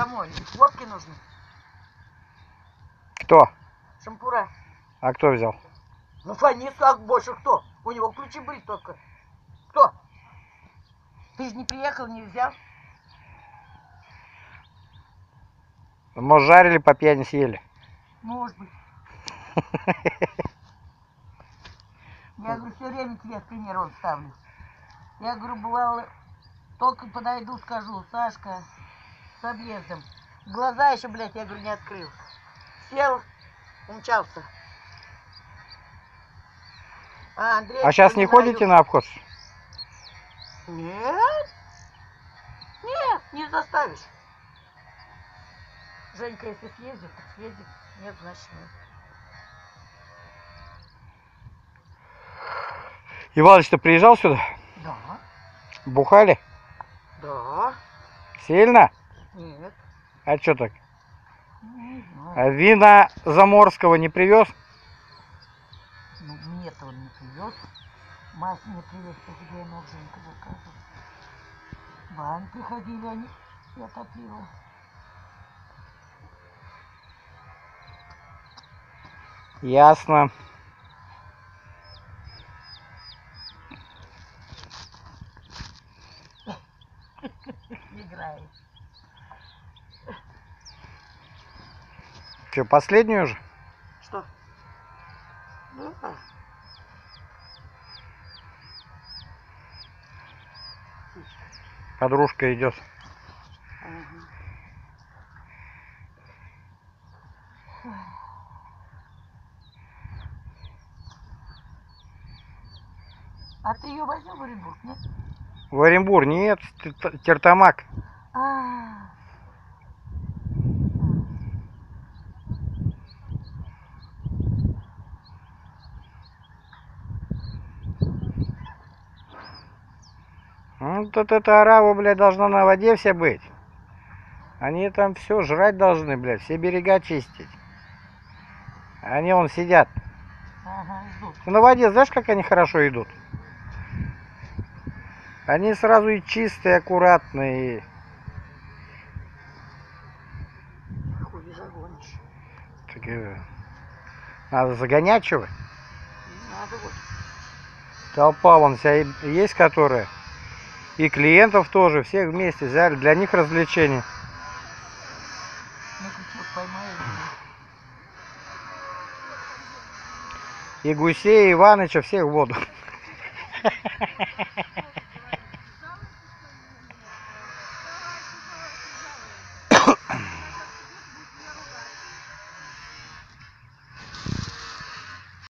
домой. Хлопки нужны. Кто? Шампура. А кто взял? Ну, Фанис, а больше кто? У него ключи были только. Кто? Ты же не приехал, не взял. Может, жарили, по пьяни съели? Может быть. Я говорю, все время тебе в пример вот ставлю. Я говорю, бывало, только подойду, скажу, Сашка, с объездом. Глаза еще, блядь, я говорю, не открыл. Сел, умчался. А Андрей... А сейчас не ходите на обход? Нет. Нет, не заставишь. Женька, если съездит, так съездит. Нет, значит нет. Иваныч-то приезжал сюда? Да. Бухали? Да. Сильно? Нет. А что так? Не знаю. А вина заморского не привез? Ну, мне-то он не привез. Мать мне привез, где я мог Женька заказывать. Вань приходили они, я топила. Ясно. Играет. Что, последнюю уже? Что? Да. Подружка идет. Ага. А ты ее возьмешь в Оренбург, нет? В Оренбург нет, Тертамак. А, Ну, тут это арабы, блядь, должна на воде все быть. Они там все жрать должны, блядь, все берега чистить. Они вон сидят. ага, ждут. На воде, знаешь, как они хорошо идут? Они сразу и чистые, аккуратные. Хуй загонишь. Такие... Надо загонять чего? Надо вот. Толпа вон вся есть, которая. И клиентов тоже, всех вместе взяли. Для них развлечения. Ну, крючок поймаю. И гусей, и Иваныча, всех в воду.